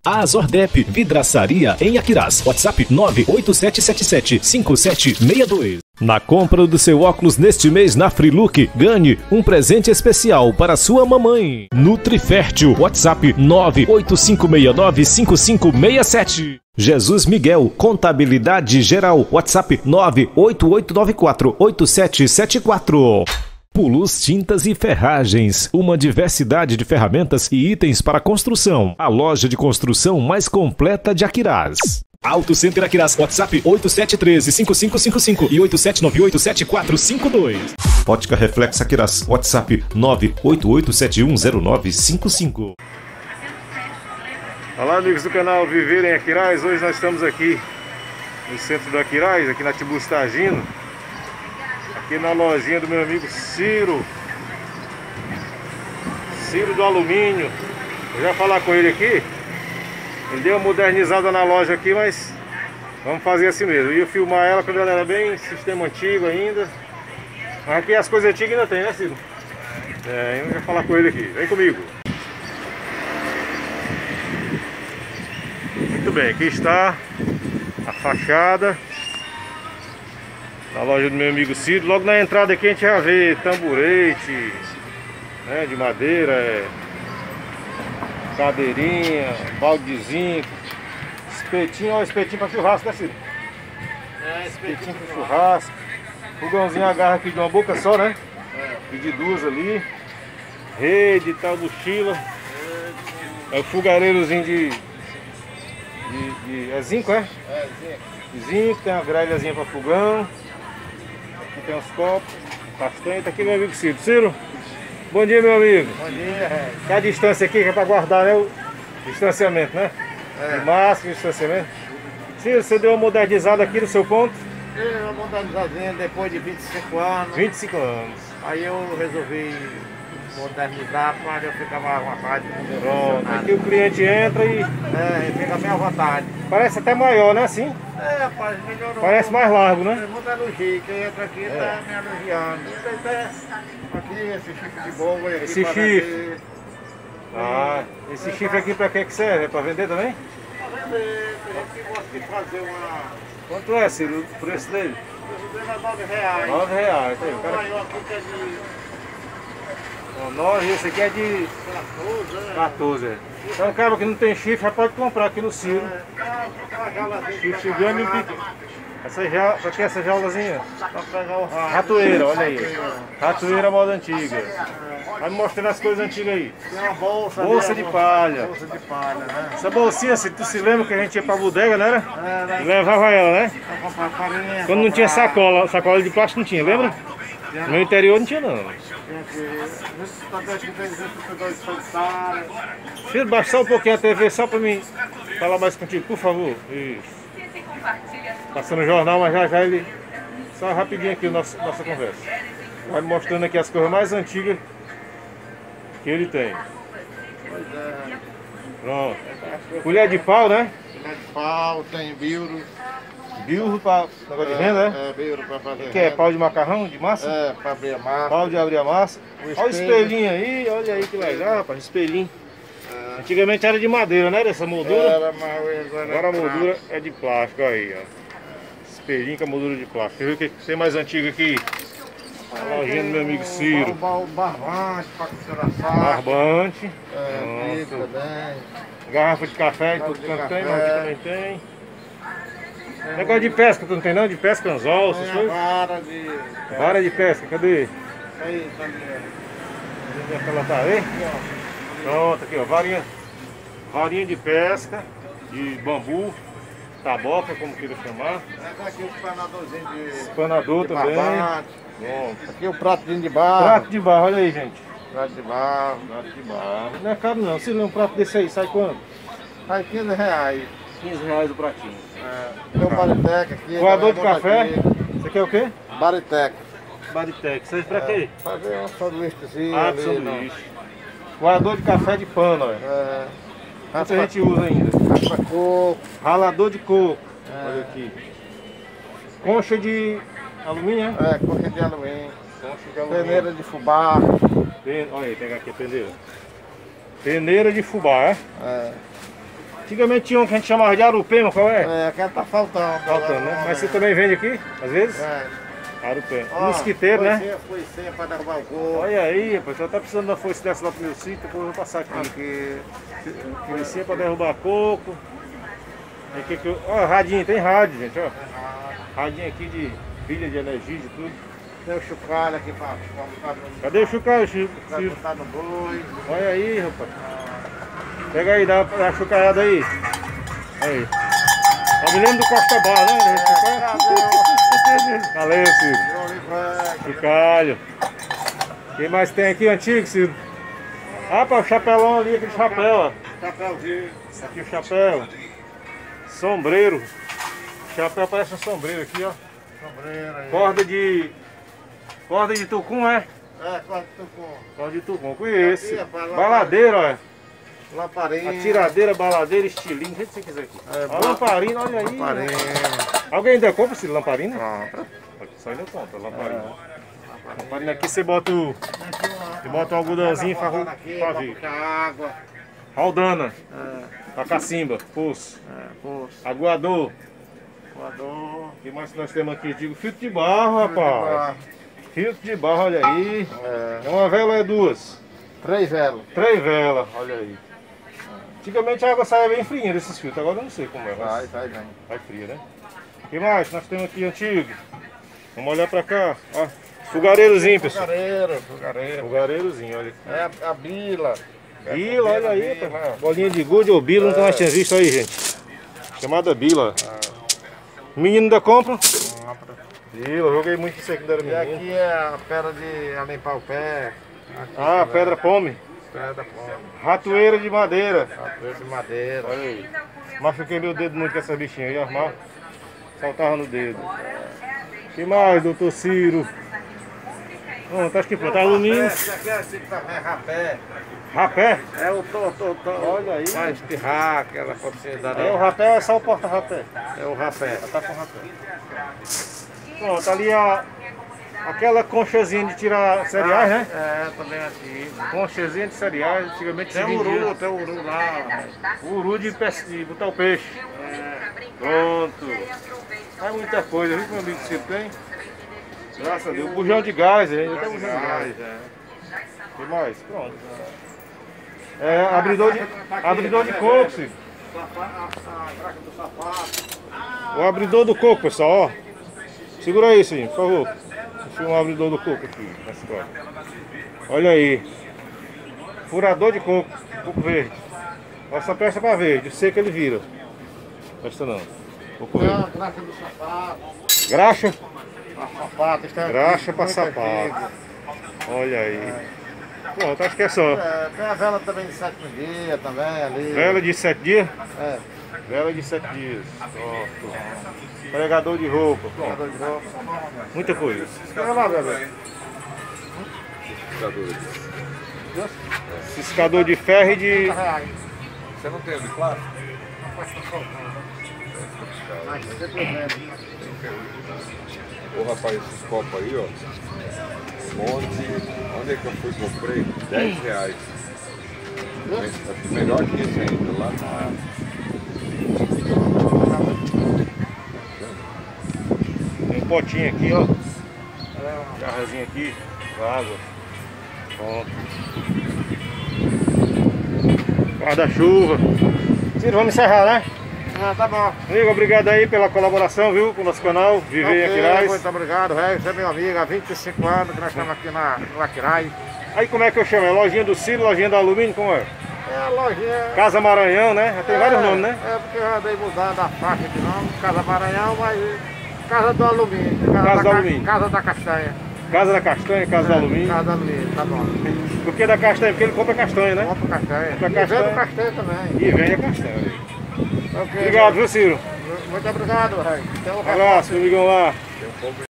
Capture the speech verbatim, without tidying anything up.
A Zordep Vidraçaria em Aquirás. WhatsApp nove oito sete sete sete cinco sete seis dois. Na compra do seu óculos neste mês na Freelook, ganhe um presente especial para sua mamãe. Nutrifértil. WhatsApp nove oito cinco seis nove cinco cinco seis sete. Jesus Miguel Contabilidade Geral. WhatsApp nove oito oito nove quatro oito sete sete quatro. Pulus Tintas e Ferragens, uma diversidade de ferramentas e itens para construção. A loja de construção mais completa de Aquirás. Auto Center Aquirás, WhatsApp oito sete um três cinco cinco cinco cinco e oito sete nove oito sete quatro cinco dois. Ótica Reflex Aquirás, WhatsApp nove oito oito sete um zero nove cinco cinco. Olá, amigos do canal Viver em Aquirás. Hoje nós estamos aqui no centro do Aquirás, aqui na Tibus Tagino. Aqui na lojinha do meu amigo Ciro Ciro do Alumínio. Eu já falar com ele aqui. Ele deu uma modernizada na loja aqui, mas vamos fazer assim mesmo. Eu ia filmar ela quando ela era bem sistema antigo ainda. Mas aqui as coisas antigas ainda tem, né, Ciro? É, eu já falar com ele aqui. Vem comigo. Muito bem, aqui está a fachada na loja do meu amigo Ciro. Logo na entrada aqui a gente já vê tamborete, né, de madeira, é, cadeirinha, balde de zinco, espetinho, ó, espetinho para churrasco, né, Ciro? É, espetinho para churrasco. Fogãozinho agarra aqui de uma boca só, né? É. E de duas ali. Rede e tal, mochila. É, é o fogareirozinho de, de, de... É zinco, é? É, zinco. Zinco, tem uma grelhazinha para fogão. Aqui tem uns copos, castanha. Tá aqui meu amigo Ciro. Ciro, bom dia, meu amigo. Bom dia. Qual a distância aqui que é para guardar, né? O distanciamento, né? É. O máximo de distanciamento. Ciro, você deu uma modernizada aqui no seu ponto? Eu uma modernizadinha depois de vinte e cinco anos. vinte e cinco anos. Aí eu resolvi modernizar para eu ficar mais à vontade. Pronto. Aqui o cliente entra e... É, fica bem à vontade. Parece até maior, né? Assim? É, rapaz, melhorou. Parece mais largo, né? Muita elogio. Quem entra aqui É. tá me elogiando. Isso aí tá aqui, esse chifre de boa. Aqui Esse para chifre. vender. Ah, esse chifre aqui pra que que serve? É pra vender também? Para vender. Tem gente que gosta de fazer uma... Quanto é, Ciro, o preço dele? Eu vendo a nove reais. nove reais. Tá aí, o O cara... maior aqui que é de Ó, nove, esse aqui é de quatorze, né? quatorze. É. Então o cara que não tem chifre já pode comprar aqui no Ciro. Ah, aquela jaulazinha de Chifre grande e um pequeno. Essa jaula, pra que essa jaulazinha? Pra pegar o rato. Ratoeira, olha aí. Ratoeira moda antiga. Vai me mostrando as coisas antigas aí. Tem uma bolsa. Bolsa ali, de a palha. Bolsa de palha, né? Essa bolsinha, se tu se lembra que a gente ia pra bodega, não era? É, né? E levava ela, né? Pra comprar farinha. Quando não tinha comprar- sacola, sacola de plástico não tinha, lembra? No meu interior não tinha não. Tem aqui, esse também aqui tem duzentos e dois solitários. Filho, baixa só um pouquinho a T V só pra mim falar mais contigo, por favor. Isso. Passando o jornal, mas já já ele... Só rapidinho aqui a nossa, nossa conversa. Vai me mostrando aqui as coisas mais antigas que ele tem. Pois é. Pronto. Colher de pau, né? Colher de pau, tem biuro. Bilro para negócio de renda, né? É, biuro pra fazer. Que é renda. pau de macarrão, de massa? É, pra abrir a massa. Pau de abrir a massa. O Olha o espelho. espelhinho aí, olha aí que legal, rapaz, espelhinho. É. Antigamente era de madeira, né? Dessa moldura. Era, mas agora, Agora a moldura é de plástico aí, ó. Espelhinho com a moldura de plástico. Deixa eu ver o que tem mais antigo aqui. A lojinha do meu amigo Ciro. O bar- barbante pra costurar saco. Barbante. É, Nossa. bico também. Garrafa de café, Garrafa tudo de canto tem, café. mas aqui também tem. Negócio de pesca, tu não tem não? De pesca, anzol, essas Tem a coisas? vara de... Vara de pesca, cadê? Aí, tá ali, Onde é que ela tá aí? Pronto, aqui ó, varinha, varinha de pesca, de bambu, taboca, como queira chamar. ó. Aqui o espanadorzinho de... Espanador de também. barbante. Bom. Aqui o pratinho de barro. Prato de barro, olha aí, gente. Prato de barro. Prato de barro. Não é caro não, se não um prato desse aí, sai quanto? Aí quinze reais. quinze reais o pratinho. É, tem o Baritec aqui. Coador de também, café. aqui. Você quer o quê? Baritec. Baritec. Serve pra quê? Fazer um sanduíchezinho Ah, ali, sanduíche. Coador de café de pano, olha. É, Quanto a gente usa ainda? raspa coco. Ralador de coco. É. Olha aqui. Concha de alumínio, né? É, coxa de alumínio. Concha de alumínio. Peneira de fubá. Pen- Olha aí, pega aqui a peneira. Peneira de fubá, é? É. Antigamente tinha um que a gente chamava de arupema, qual é? É, aquela tá faltando. Faltando, né? Mas você também vende aqui, às vezes? É. Arupema. Ó, Mosquiteiro, né? Foicinha, foicinha pra derrubar o coco. Olha aí, rapaz, eu tá precisando da foice dessa lá pro meu sítio, depois eu vou passar aqui. Aqui. Foicinha pra derrubar coco. Aí, que que eu... Ó, radinho, tem rádio, gente, ó. Radinho aqui de pilha de energia, de tudo. Tem o chocalho aqui pra, pra botar no... Cadê o chucalho, Chico? Pra botar no boi. Olha aí, rapaz. Pega aí, dá uma chucalhada aí. Aí. Tá me lembrando do Costa Bar, né? Valeu, Ciro. Chucalho. Quem mais tem aqui antigo, Ciro? Ah, pá, o chapelão ali, aquele chapéu, ó. Chapéuzinho. Aqui o chapéu. Sombreiro. O chapéu parece um sombreiro aqui, ó. Sombreira aí. Corda de... Corda de tucum, é? É, corda de tucum. Corda de tucum, conheço. Aqui, rapaz, Baladeira, ó. Lamparina. Atiradeira, baladeira, estilinho, do jeito que você quiser aqui. É, a lamparina, olha aí. Lamparina. Alguém ainda compra esse lamparina? Pronto. Só ainda compra, lamparina. É. Lamparina aqui você bota o... Você bota um algodãozinho pra, pra ver. Água. Raldana. É. Pra cacimba, poço. É, poço. Aguador. Coador. O que mais que nós temos aqui? Digo, filtro de barro, rapaz. Filtro de barro, olha aí. É. É uma vela ou é duas? Três velas. Três velas, olha aí. Antigamente a água saia bem fria desses filtros, agora eu não sei como é. Mas Sai, sai bem. vai fria, né? O que mais nós temos aqui antigo? Vamos olhar pra cá. Ó, fogareirozinho, pessoal. Fogareiro, fogareiro. Fogareirozinho, olha. É a, a bila. Bila, olha aí, bila. rapaz. Bolinha de gude ou bila, nunca mais tinha visto aí, gente. Chamada bila. Menino da compra? Bila, joguei muito isso aqui quando era E menino. aqui é a pedra de limpar o pé. Aqui Ah, também. pedra pome. Pedra pome. Ratoeira de madeira. Ratoeira de madeira. Olha aí. Machuquei meu dedo muito com essa bichinha aí, armar. Saltava no dedo. O que mais, doutor Ciro? Não, tá aqui, pronto. Alumínio. Esse aqui é assim também, rapé. Rapé. É o to, to, to. Olha aí. Vai espirrar, aquela possibilidade. É o rapé, é só o porta-rapé. É o rapé. Tá com rapé. Pronto, ali a, aquela conchazinha de tirar cereais, né? É, também aqui. Conchazinha de cereais, antigamente se Tem vendia. uru, tem uru lá. Uru de, peixe, de botar o peixe. É. Pronto. É muita coisa, viu que meu amigo Ciro tem? Graças a Deus. Bujão de gás, ainda tem bujão de gás. é. O que mais? Pronto. É, abridor de, abridor de coco, Ciro. A, a graxa do sapato. O abridor do coco, pessoal, ó. Segura aí, sim, por favor. Deixa um abridor do coco aqui nessa história. Olha aí. Furador de coco, coco verde. Essa peça para verde, seca ele vira. Presta não. Coco Tem a verde. graxa do sapato. Graxa. A sapato. Isso é Graxa antigo, para muito sapato. antigo. Olha aí. Pronto, acho que é só. É, tem a vela também de sétimo dia também ali. Vela de sete dias? É. Vela de sete dias. Pronto. Pregador de roupa. Pronto. Jogador de roupa. Muita coisa. Olha lá, bebê. Ciscador de ferro e de... Reais. Você não tem de claro? Mas simplesmente. Ô rapaz, esses copos aí, ó. Monte, onde é que eu fui e comprei? dez reais. Me- Melhor que isso ainda, lá na. Tem um potinho aqui, ó. Garrazinha aqui, com água. Pronto. Guarda-chuva. Ciro, vamos encerrar, né? Ah, tá bom. Amigo, obrigado aí pela colaboração, viu? Com o nosso canal, Viver em Ok, Aquiraz. muito obrigado, velho. Você é meu amigo há vinte e cinco anos que nós estamos aqui na no Aquiraz. Aí como é que eu chamo? É lojinha do Ciro, lojinha do alumínio, como é? É a lojinha. Casa Maranhão, né? Já tem é, vários nomes, né? É porque eu andei mudando a faixa de nome, Casa Maranhão, mas Casa do Alumínio. Casa, Casa da, do ca- Alumínio. Casa da Castanha. Casa da Castanha, Casa do É, Alumínio. Casa do Alumínio, tá bom. Por que da Castanha? Porque ele compra castanha, né? Compra castanha. Compra E castanha. vendo castanha também. E vende a castanha. Ok, Obrigado, viu, Ciro? Muito obrigado, velho. Até o Um abraço, meu amigão lá.